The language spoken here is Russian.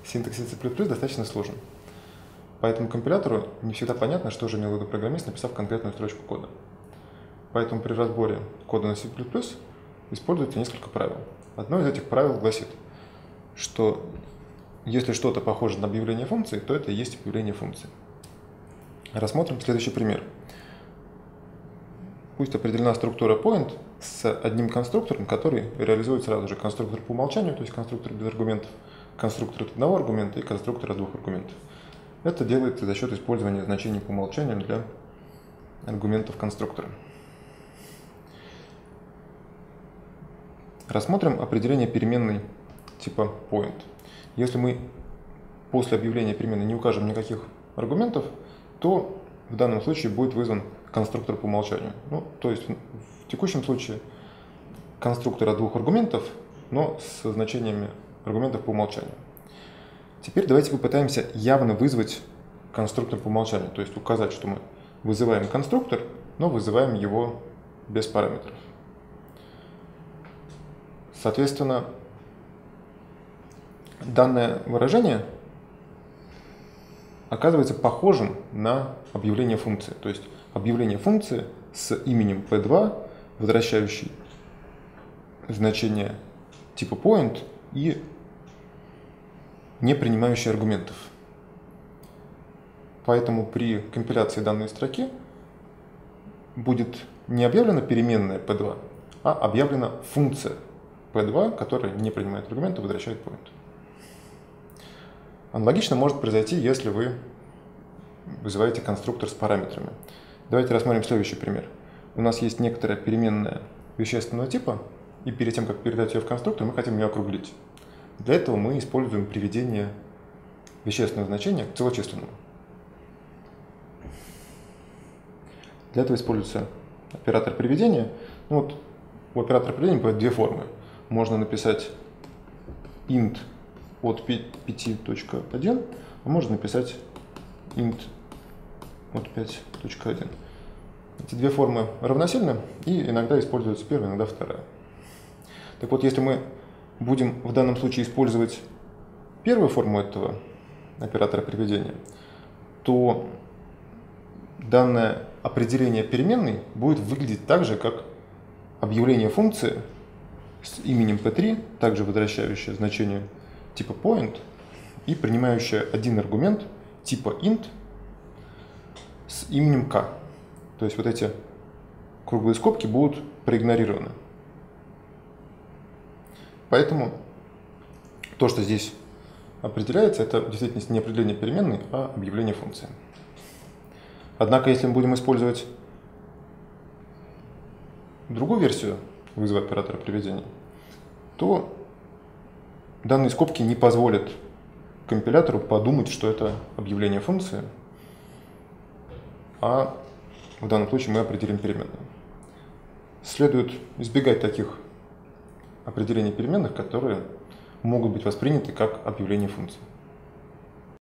Синтаксис C++ достаточно сложен. Поэтому компилятору не всегда понятно, что же имел в виду программист, написав конкретную строчку кода. Поэтому при разборе кода на C++ используется несколько правил. Одно из этих правил гласит, что если что-то похоже на объявление функции, то это и есть объявление функции. Рассмотрим следующий пример. Пусть определена структура point с одним конструктором, который реализует сразу же конструктор по умолчанию, то есть конструктор без аргументов, конструктор от одного аргумента и конструктор от двух аргументов. Это делается за счет использования значений по умолчанию для аргументов конструктора. Рассмотрим определение переменной типа point. Если мы после объявления переменной не укажем никаких аргументов, то в данном случае будет вызван конструктор по умолчанию. Ну, то есть в текущем случае конструктор от двух аргументов, но со значениями аргументов по умолчанию. Теперь давайте попытаемся явно вызвать конструктор по умолчанию, то есть указать, что мы вызываем конструктор, но вызываем его без параметров. Соответственно, данное выражение оказывается похожим на объявление функции. То есть объявление функции с именем P2, возвращающий значение типа point и не принимающий аргументов. Поэтому при компиляции данной строки будет не объявлена переменная P2, а объявлена функция P2, которая не принимает аргументы, возвращает point. Аналогично может произойти, если вы вызываете конструктор с параметрами. Давайте рассмотрим следующий пример. У нас есть некоторая переменная вещественного типа, и перед тем, как передать ее в конструктор, мы хотим ее округлить. Для этого мы используем приведение вещественного значения к целочисленному. Для этого используется оператор приведения. Ну вот, у оператора приведения бывают две формы. Можно написать int от 5.1, а можно написать int от 5.1. Эти две формы равносильны, и иногда используется первая, иногда вторая. Так вот, если мы будем в данном случае использовать первую форму этого оператора приведения, то данное определение переменной будет выглядеть так же, как объявление функции с именем p3, также возвращающее значение типа point и принимающее один аргумент типа int с именем k. То есть вот эти круглые скобки будут проигнорированы. Поэтому то, что здесь определяется, это в действительности не определение переменной, а объявление функции. Однако, если мы будем использовать другую версию вызова оператора приведения, то данные скобки не позволят компилятору подумать, что это объявление функции, а в данном случае мы определим переменную. Следует избегать таких определений переменных, которые могут быть восприняты как объявление функции.